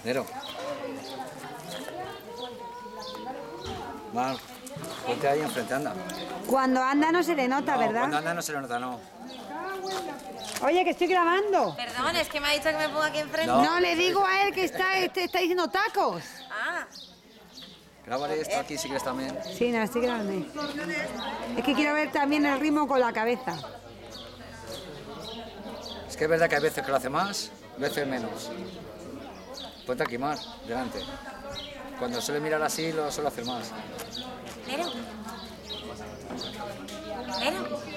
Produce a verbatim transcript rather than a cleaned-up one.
Nero. Mar, ponte ahí enfrente, anda. Cuando anda no se le nota, No, ¿verdad? cuando anda no se le nota, no. Oye, que estoy grabando. Perdón, es que me ha dicho que me ponga aquí enfrente. No. No, le digo a él que está, este, está diciendo tacos. Ah, Grábale esto aquí si quieres también. Sí, no, estoy grabando. Es que quiero ver también el ritmo con la cabeza. Es que es verdad que hay veces que lo hace más, veces menos. Ponte aquí, Mar, delante. Cuando suele mirar así, lo suele hacer más. Nero. Nero.